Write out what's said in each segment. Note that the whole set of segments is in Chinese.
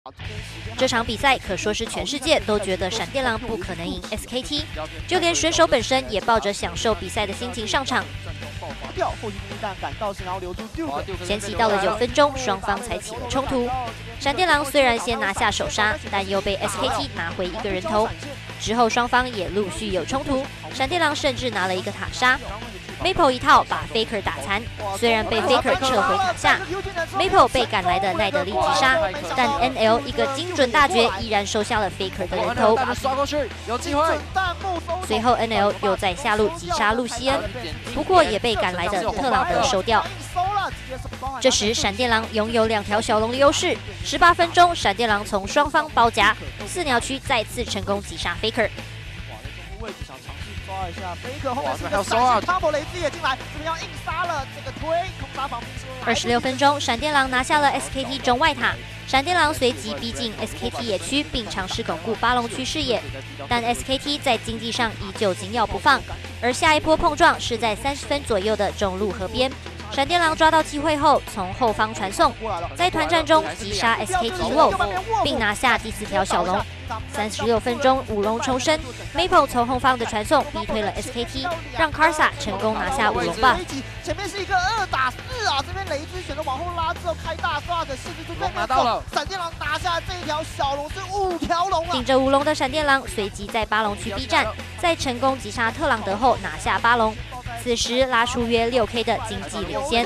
这场比赛可说是全世界都觉得闪电狼不可能赢 SKT， 就连选手本身也抱着享受比赛的心情上场。前期到了9分钟，双方才起了冲突。闪电狼虽然先拿下首杀，但又被 SKT 拿回1个人头。之后双方也陆续有冲突，闪电狼甚至拿了1个塔杀。 Maple 一套把 Faker 打残，虽然被 Faker 撤回塔下 ，Maple 被赶来的奈德利击杀，但 NL 一个精准大绝依然收下了 Faker 的人头。随后 NL 又在下路击杀露西恩，不过也被赶来的特朗德收掉。这时闪电狼拥有2条小龙的优势，18分钟闪电狼从双方包夹，4鸟区再次成功击杀 Faker。 抓一下 Faker， 后面是一个闪现 ，Combo 雷兹也进来，这边要硬杀了这个推空杀防兵。 26分钟，闪电狼拿下了 SKT 中外塔，闪电狼随即逼近 SKT 野区，并尝试巩固巴龙区视野，但 SKT 在经济上依旧紧咬不放，而下一波碰撞是在30分左右的中路河边。 闪电狼抓到机会后，从后方传送，在团战中击杀 SKT Wolf， 并拿下第4条小龙。36分钟，5龙重生 ，Maple 从后方的传送逼退了 SKT， 让 Karsa 成功拿下5龙 buff。 前面是一个2打4啊，这边雷兹选择往后拉之后开大刷的，甚至就对面走。闪电狼拿下这一条小龙是5条龙啊！ 顶着5龙的闪电狼随即在巴龙区逼战，在成功击杀特朗德后拿下巴龙。 此时拉出约6K 的经济领先，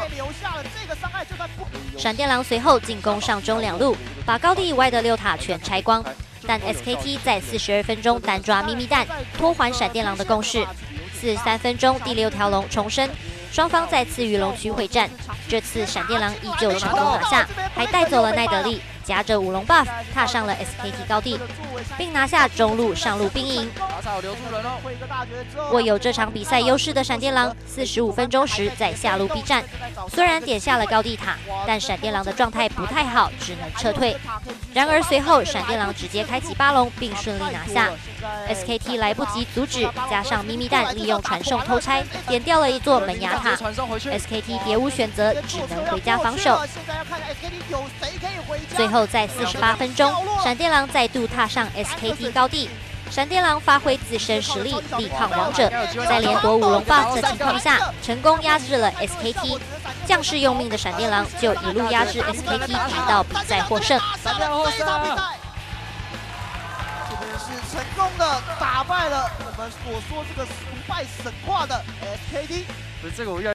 闪电狼随后进攻上中2路，把高地以外的6塔全拆光。但 SKT 在42分钟单抓咪咪蛋，拖还闪电狼的攻势。43分钟第6条龙重生，双方再次与龙区会战。这次闪电狼依旧成功拿下，还带走了奈德利，夹着5龙 buff 踏上了 SKT 高地，并拿下中路上路兵营。 握有这场比赛优势的闪电狼，45分钟时在下路逼战，虽然点下了高地塔，但闪电狼的状态不太好，只能撤退。然而随后闪电狼直接开启巴龙，并顺利拿下。SKT 来不及阻止，加上咪咪蛋利用传送偷拆，点掉了一座门牙塔。SKT 别无选择，只能回家防守。最后在48分钟，闪电狼再度踏上 SKT 高地。 闪电狼发挥自身实力，力抗王者，在连夺5龙 buff 的情况下，成功压制了 SKT。将士用命的闪电狼就一路压制 SKT， 直到比赛获胜。 这边是成功的打败了我们所说这个不败神话的 SKT。 这个我